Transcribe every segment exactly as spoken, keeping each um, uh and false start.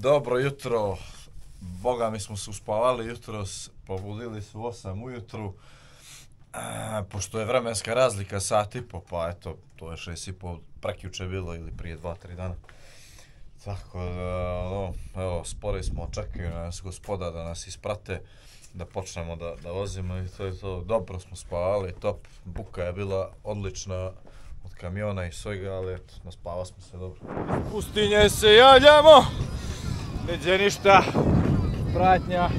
Dobro jutro, boga mi smo se uspavali jutros, probudili su u osam ujutru, e, pošto je vremenska razlika sat i po, pa eto, to je šest i po prekjuče bilo ili prije dva, tri dana. Tako da, no, evo, spori smo, čekaju nas gospoda da nas isprate, da počnemo da, da vozimo i to je to, dobro smo spavali, top, buka je bila odlična od kamiona i svega, ali eto, naspava smo se dobro. Iz pustinje se javljamo, neđe ništa, pratnja.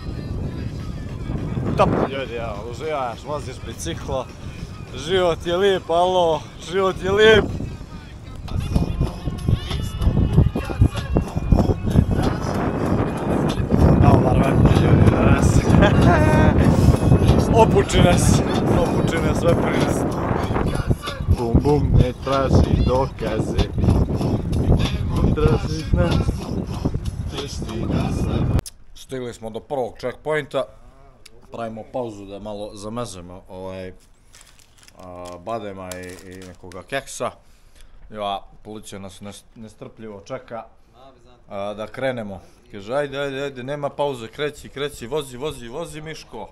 Top ljudi, ja, uživaš, voziš biciklo, život je lijep, alo, život je lijep. Dobar već ljudi danas. Opuči nas, opuči nas, vepri nas. Bum bum, ne traži dokaze. Traži nas, tišti nas. Stigli smo do prvog checkpointa. Pravimo pauzu da malo zamezemo ovaj a, badema i, i nekoga keksa. Ja, policija nas nestrpljivo čeka a, da krenemo. Kaže, ajde, ajde, ajde, nema pauze, kreći, kreći, vozi, vozi, vozi, Miško.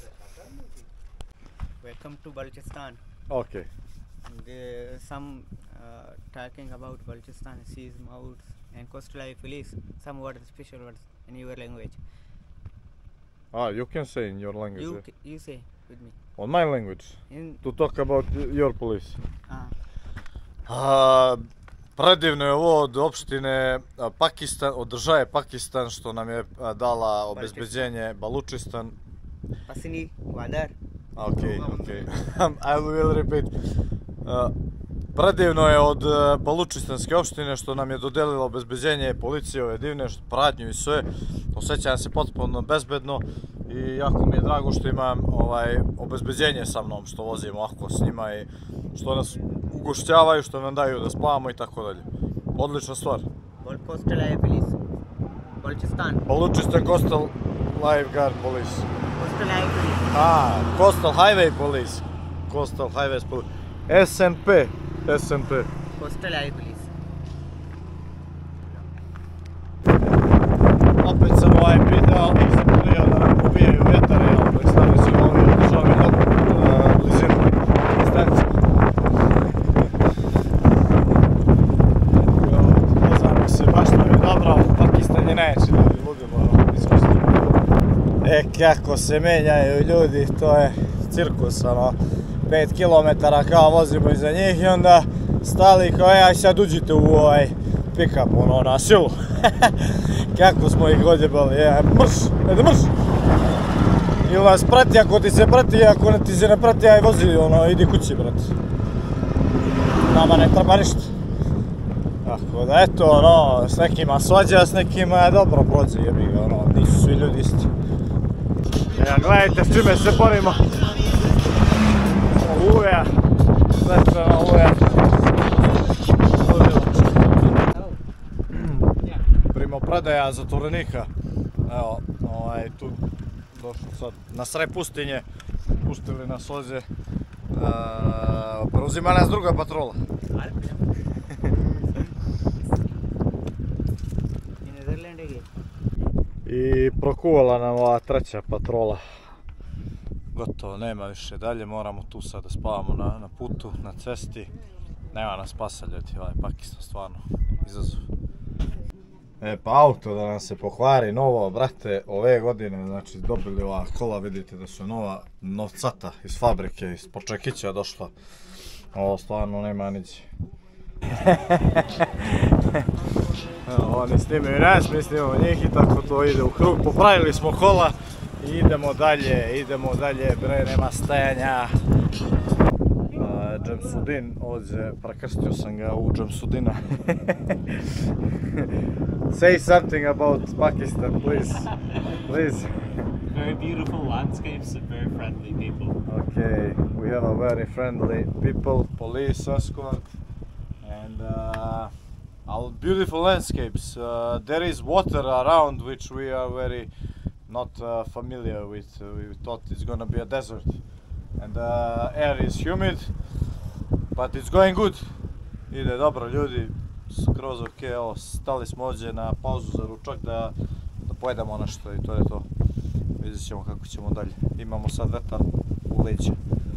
Welcome to Balochistan. Okay. There some uh, talking about Balochistan, seas, mountains, and coastal life police. Some words, special words in your language. Ah, you can say in your language. You, yeah. you say with me. On my language. In To talk about your police. ah, A, predivno je ovo od opštine a, Pakistan, od države Pakistan što nam je a, dala obezbeđenje Balučistan. Pasini, Wadar. Okay, okay. I will repeat. Uh, predivno je od uh, Balučistanske opštine što nam je dodelila obezbeđenje policije ove divne, pratnju i sve. Osjećam se potpuno bezbedno i jako mi je drago što imam ovaj obezbeđenje sa mnom, što vozim ovako s njima i što nas ugošćavaju, što nam daju da spavamo i tako dalje. Odlična stvar. Bal coastal life police. Balochistan. Balučistan Coastal Lifeguard Police. Coastal life police. Ah, Coastal Highway Police. Coastal Highways Police. S N P. S N P. Coastal life police. Opet sam ovaj video i zapunio da nam pobijaju vjetar i ono, predstavljaju se ovi održavi do blizinu stanice. Vozamo se, baš nam je dobro, Pakistan je najjači ljudi, ludimo izvršiti. E, kako se menjaju ljudi, to je cirkus, ono, pet kilometara kao vozimo iza njih i onda stali kao, e, aj sad uđite u ovaj pick-up, ono, na silu. Kako smo ih odjebali, je, mrš, ajde mrš! Ili nas prati, ako ti se prati, ako ne ti se ne prati, aj vozi, ono, idi kući, brate. Nama ne treba ništa. Tako da, eto, ono, s nekima svađa, s nekima dobro prođe, jebi ga, ono, nisu svi ljudi isti. Ja, gledajte s čime se borimo. Oluja, svestrana oluja. Primopredaja zatvorenika. Evo, ovaj, tu došli sad na sred pustinje, pustili nas ovdje. Uh, preuzima nas druga patrola. I prokuvala nam ova treća patrola. Gotovo, nema više dalje, moramo tu sad da spavamo na, na putu, na cesti. Nema nas spasa ljudi, ovaj Pakistan stvarno izazov. E pa auto da nam se pokvari novo, brate, ove godine, znači dobili ova kola, vidite da su nova, novcata iz fabrike, iz Počekića došla. Ovo stvarno nema niđe. Oni snimaju nas, mi snimamo njih i tako to ide u krug. Popravili smo kola i idemo dalje, idemo dalje, bre, nema stajanja. Džemsudin, ovdje prekrstio sam ga u Džemsudina. Say something about Pakistan, please. Please. Very beautiful landscapes and very friendly people. Okay, we have a very friendly people, police escort, and uh, our beautiful landscapes. Uh, there is water around which we are very not uh, familiar with. Uh, we thought it's gonna be a desert, and the uh, air is humid, but it's going good. Ide dobro ljudi, skroz ok, evo, stali smo ovdje na pauzu za ručak da, da pojedemo nešto i to je to. Vidjet ćemo kako ćemo dalje. Imamo sad vetar u leđe.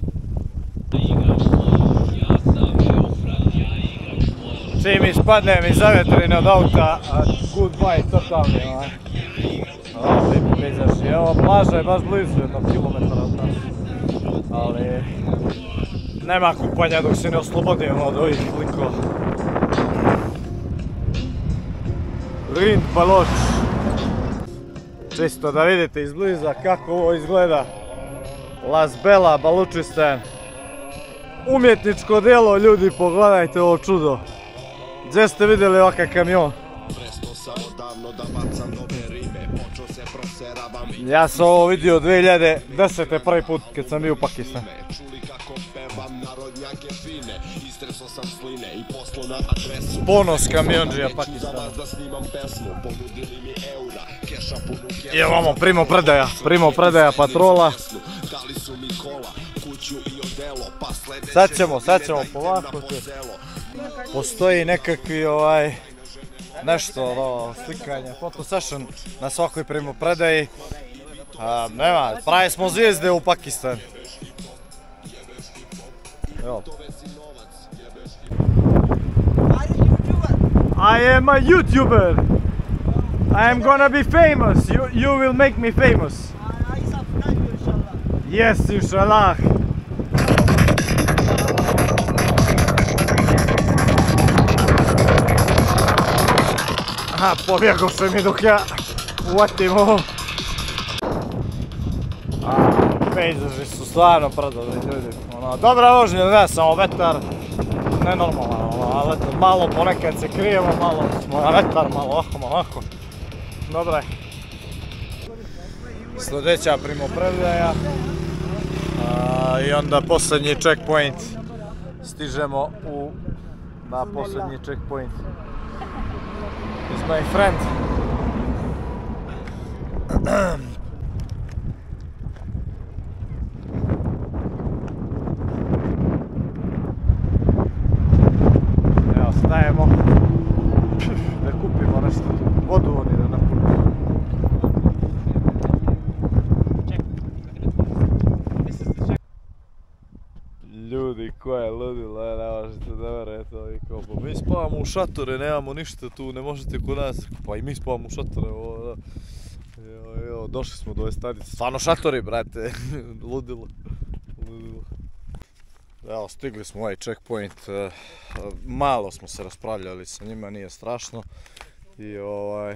Čim ispadnem iz zavetrine od auta, goodbye totalni. Ovo lijepo pejzaž. Evo, plaža je baš blizu, jednog kilometara od nas. Ali nema kupanja dok se ne oslobodimo od ovih likova. Rind Baloč. Čisto da vidite izbliza kako ovo izgleda. Las Bela, Balučistan. Umjetničko djelo, ljudi, pogledajte ovo čudo. Gdje ste vidjeli ovakav kamion? Ja sam ovo vidio dvije hiljade desete prvi put kad sam bio u Pakistanu. Ponos kamionđija Pakistana. I ovamo primo predaja, primo predaja patrola. Sad ćemo, sad ćemo polako. Postoji nekakvi ovaj, nešto, ono, slikanje, photo session na svakoj primopredaji. A, nema, pravi smo zvijezde u Pakistanu. Evo. I am a YouTuber. I am gonna be famous. You, you will make me famous. Yes, inshallah. Aha, pobjegao sam mi dok ja uvatim ovo. Pejzaži su stvarno predobri, ljudi. Ono, dobra vožnja, ne samo vetar, nenormalan, ono, ali malo ponekad se krijemo, malo smo na vetar, malo ovako, ovako. Dobro je. Sljedeća primopredaja. I onda posljednji checkpoint. Stižemo u, na posljednji checkpoint. Is my friend. Evo, stajemo da kupimo nešto vodu, oni da napunimo. Ljudi, koja je ludila, ne možete da verujete, kao, pa mi spavamo u šatore, nemamo ništa tu, ne možete kod nas, pa i mi spavamo u šatore, ovo, da. Evo, evo, došli smo do ove stanice, stvarno šatori, brate, ludilo, ludilo. Evo, stigli smo u ovaj checkpoint, malo smo se raspravljali sa njima, nije strašno, i ovaj,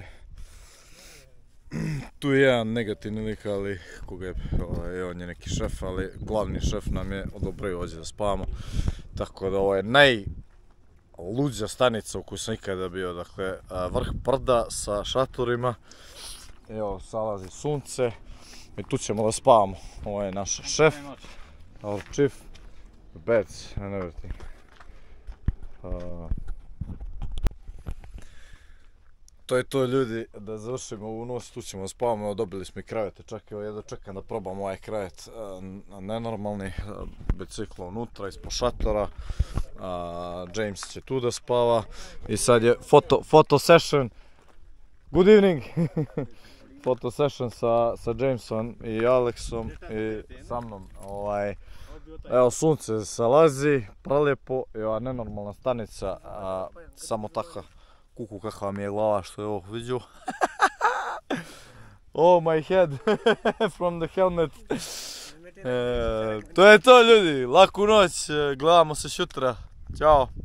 tu je jedan negativni lik, ali koga je, ovaj, on je neki šef, ali glavni šef nam je odobrio ovdje da spavamo. Tako da ovo je najluđa stanica u kojoj sam ikada bio, dakle vrh brda sa šatorima. Evo, zalazi sunce i tu ćemo da spavamo. Ovo je naš šef, our chief, beds and everything. Uh, To je to, ljudi, da završimo ovu noć, tu ćemo spavamo, dobili smo i krevete, čak evo jedno čekam da probam ovaj krevet, nenormalni, biciklo unutra, ispod šatora, James će tu da spava i sad je foto, foto session, good evening, foto session sa, sa Jamesom i Alexom i sa mnom, ovaj, evo sunce zalazi, prelijepo i ova nenormalna stanica, a, samo taka. Kuku kakva mi je glava što je ovo vidio. Oh my head from the helmet. E, to je to, ljudi, laku noć, gledamo se sutra. Ćao.